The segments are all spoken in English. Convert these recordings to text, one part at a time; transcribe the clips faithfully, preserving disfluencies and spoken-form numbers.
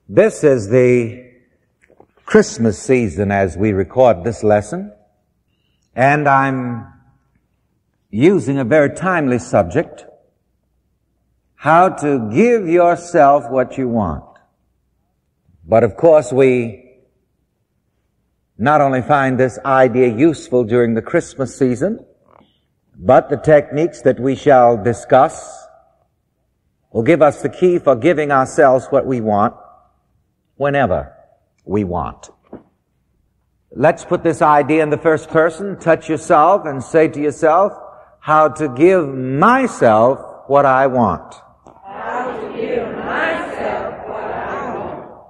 This is the Christmas season as we record this lesson, and I'm using a very timely subject, how to give yourself what you want. But of course we not only find this idea useful during the Christmas season, but the techniques that we shall discuss will give us the key for giving ourselves what we want whenever we want. Let's put this idea in the first person. Touch yourself and say to yourself, how to give myself what I want. How to give myself what I want.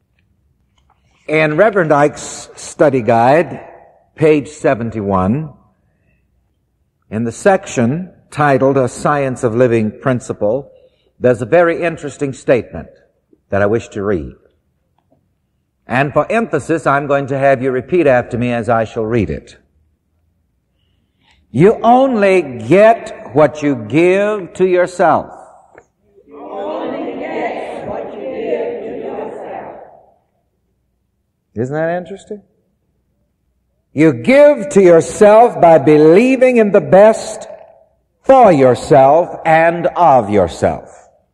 In Reverend Ike's study guide, page seventy-one, in the section titled A Science of Living Principle, there's a very interesting statement that I wish to read. And for emphasis, I'm going to have you repeat after me as I shall read it. You only get what you give to yourself. You only get what you give to yourself. Isn't that interesting? You give to yourself by believing in the best for yourself and of yourself.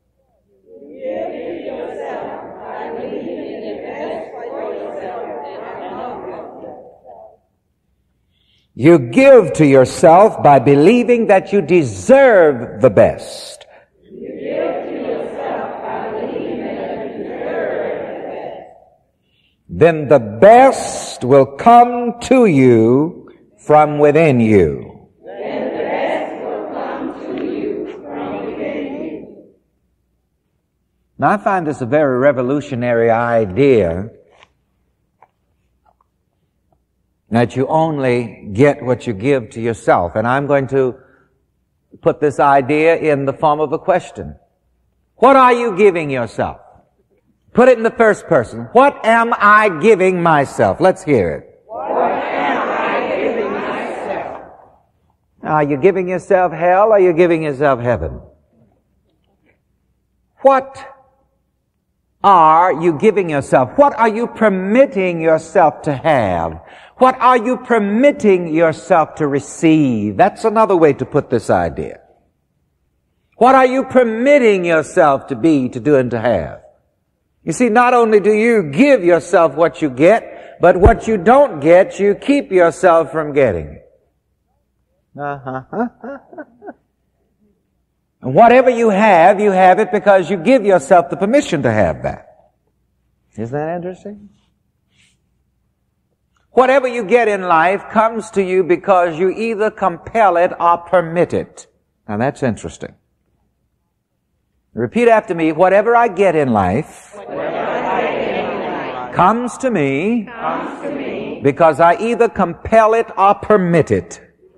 You give to yourself by believing that you deserve the best. You give to yourself by believing that you deserve the best. Then the best will come to you from within you. Then the best will come to you from within you. Now I find this a very revolutionary idea, that you only get what you give to yourself. And I'm going to put this idea in the form of a question. What are you giving yourself? Put it in the first person. What am I giving myself? Let's hear it. What am I giving myself? Are you giving yourself hell or are you giving yourself heaven? What are you giving yourself? What are you permitting yourself to have? What are you permitting yourself to receive? That's another way to put this idea. What are you permitting yourself to be, to do, and to have? You see, not only do you give yourself what you get, but what you don't get, you keep yourself from getting. Uh-huh. And whatever you have, you have it because you give yourself the permission to have that. Isn't that interesting? Whatever you get in life comes to you because you either compel it or permit it. Now that's interesting. Repeat after me. Whatever I get in life, Whatever I get in life comes to me, comes to me because I either compel it or permit it.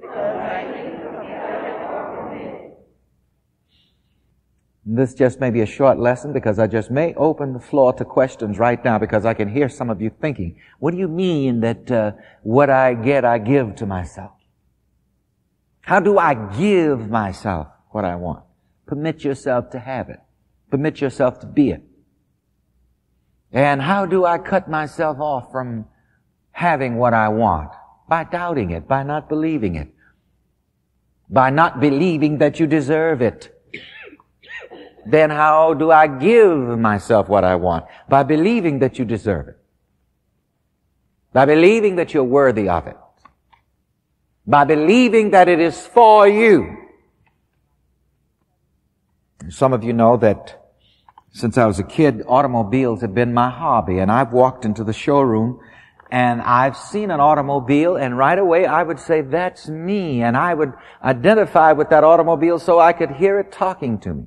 This just may be a short lesson because I just may open the floor to questions right now because I can hear some of you thinking, what do you mean that uh, what I get, I give to myself? How do I give myself what I want? Permit yourself to have it. Permit yourself to be it. And how do I cut myself off from having what I want? By doubting it, by not believing it, by not believing that you deserve it. Then how do I give myself what I want? By believing that you deserve it. By believing that you're worthy of it. By believing that it is for you. Some of you know that since I was a kid, automobiles have been my hobby, and I've walked into the showroom and I've seen an automobile, and right away I would say, that's me, and I would identify with that automobile so I could hear it talking to me.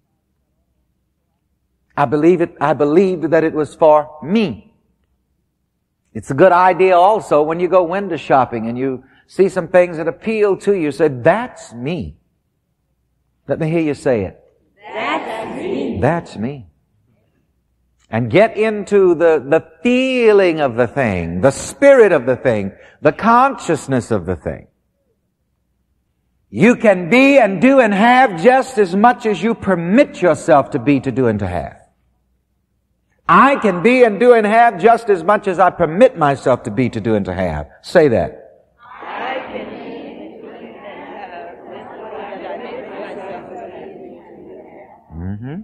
I believe it, I believed that it was for me. It's a good idea also when you go window shopping and you see some things that appeal to you, say, that's me. Let me hear you say it. That's me. That's me. And get into the, the feeling of the thing, the spirit of the thing, the consciousness of the thing. You can be and do and have just as much as you permit yourself to be, to do, and to have. I can be and do and have just as much as I permit myself to be, to do, and to have. Say that. I can be and do and have just as I permit myself to be. Mm-hmm.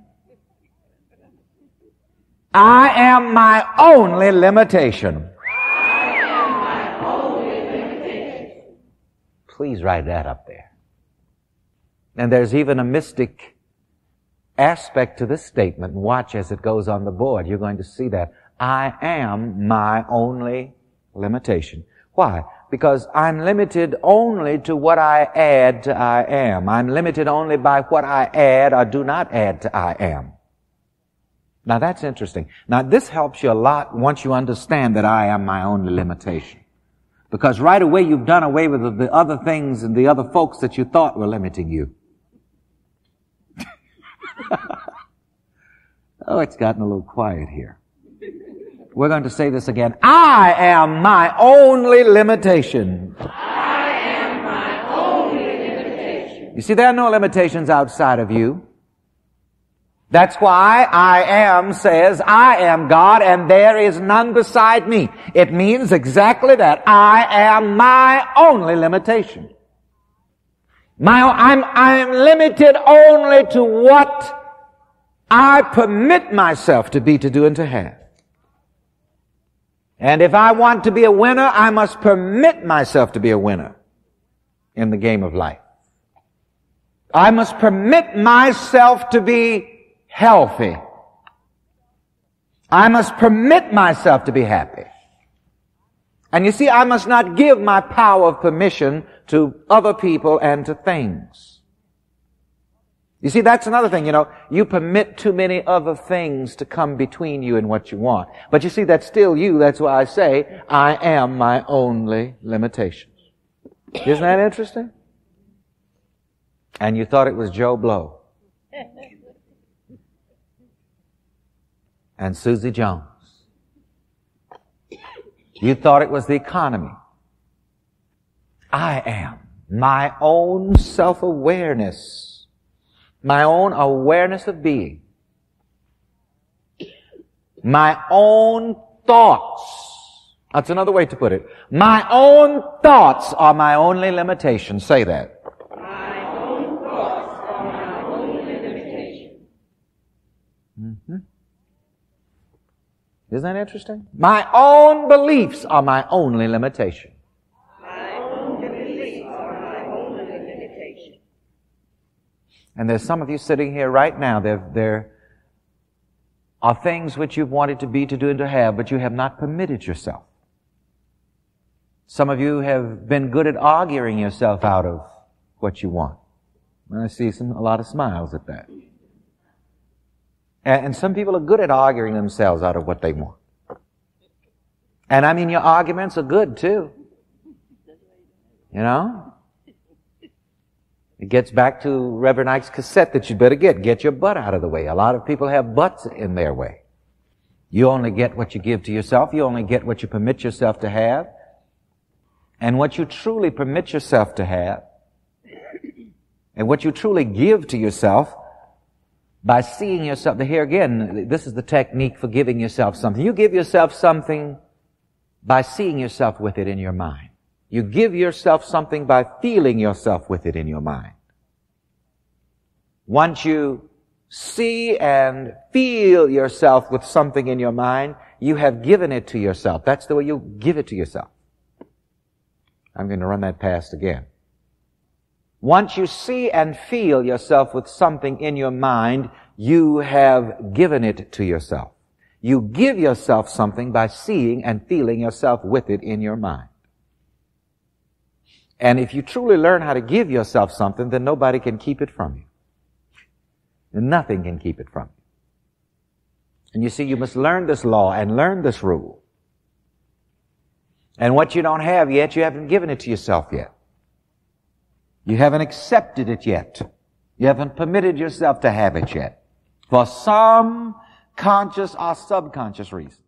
I am my only limitation. I am my only limitation. Please write that up there. And there's even a mystic aspect to this statement. Watch as it goes on the board. You're going to see that. I am my only limitation. Why? Because I'm limited only to what I add to I am. I'm limited only by what I add or do not add to I am. Now that's interesting. Now this helps you a lot once you understand that I am my only limitation. Because right away you've done away with the, the other things and the other folks that you thought were limiting you. Oh, it's gotten a little quiet here. We're going to say this again. I am my only limitation. I am my only limitation. You see, there are no limitations outside of you. That's why I am says, I am God and there is none beside me. It means exactly that. I am my only limitation. My, I'm, I'm limited only to what I permit myself to be, to do, and to have. And if I want to be a winner, I must permit myself to be a winner in the game of life. I must permit myself to be healthy. I must permit myself to be happy. And you see, I must not give my power of permission to other people and to things. You see, that's another thing, you know, you permit too many other things to come between you and what you want. But you see, that's still you. That's why I say, I am my only limitation. Isn't that interesting? And you thought it was Joe Blow and Susie Jones. You thought it was the economy. I am my own self-awareness, my own awareness of being, my own thoughts. That's another way to put it. My own thoughts are my only limitation. Say that. My own thoughts are my only limitation. Mm-hmm. Isn't that interesting? My own beliefs are my only limitation. My own beliefs are my only limitation. And there's some of you sitting here right now, there, there are things which you've wanted to be, to do, and to have, but you have not permitted yourself. Some of you have been good at arguing yourself out of what you want. And I see some, a lot of smiles at that. And some people are good at arguing themselves out of what they want. And I mean, your arguments are good too. You know? It gets back to Reverend Ike's cassette that you better get. Get your butt out of the way. A lot of people have butts in their way. You only get what you give to yourself. You only get what you permit yourself to have. And what you truly permit yourself to have, and what you truly give to yourself, by seeing yourself, here again, this is the technique for giving yourself something. You give yourself something by seeing yourself with it in your mind. You give yourself something by feeling yourself with it in your mind. Once you see and feel yourself with something in your mind, you have given it to yourself. That's the way you give it to yourself. I'm going to run that past again. Once you see and feel yourself with something in your mind, you have given it to yourself. You give yourself something by seeing and feeling yourself with it in your mind. And if you truly learn how to give yourself something, then nobody can keep it from you. And nothing can keep it from you. And you see, you must learn this law and learn this rule. And what you don't have yet, you haven't given it to yourself yet. You haven't accepted it yet. You haven't permitted yourself to have it yet. For some conscious or subconscious reason.